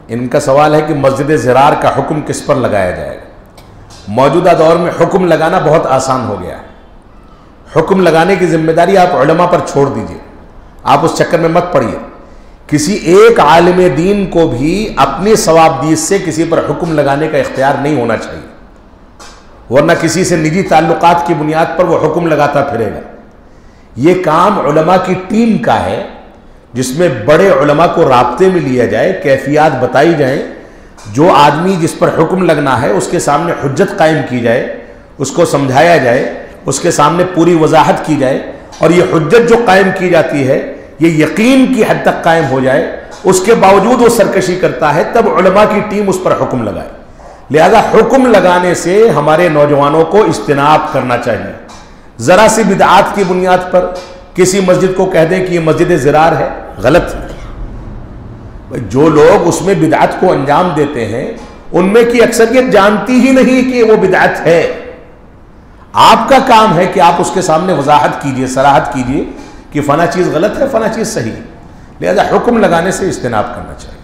इनका सवाल है कि मस्जिद ज़िरार का हुक्म किस पर लगाया जाएगा। मौजूदा दौर में हुक्म लगाना बहुत आसान हो गया है। हुक्म लगाने की जिम्मेदारी आप उलमा पर छोड़ दीजिए, आप उस चक्कर में मत पड़िए। किसी एक आलिम दीन को भी अपनी सवाबदीद से किसी पर हुक्म लगाने का इख्तियार नहीं होना चाहिए, वरना किसी से निजी ताल्लुकात की बुनियाद पर वो हुक्म लगाता फिरेगा। ये काम उलमा की टीम का है, जिसमें बड़े उलमा को राब्ते में लिया जाए, कैफियत बताई जाए, जो आदमी जिस पर हुक्म लगना है उसके सामने हुज्जत कायम की जाए, उसको समझाया जाए, उसके सामने पूरी वजाहत की जाए, और ये हुज्जत जो कायम की जाती है ये यकीन की हद तक कायम हो जाए, उसके बावजूद वो सरकशी करता है, तब उलमा की टीम उस पर हुक्म लगाए। लिहाजा हुक्म लगाने से हमारे नौजवानों को इज्तिनाब करना चाहिए। ज़रा सी बिदआत की बुनियाद पर किसी मस्जिद को कह दें कि ये मस्जिद ज़िरार है, गलत है। जो लोग उसमें बिदअत को अंजाम देते हैं उनमें की अक्सरियत जानती ही नहीं कि वो बिदअत है। आपका काम है कि आप उसके सामने वजाहत कीजिए, सराहत कीजिए कि फला चीज़ गलत है, फला चीज़ सही है। लिहाजा हुक्म लगाने से इज्तिनाब करना चाहिए।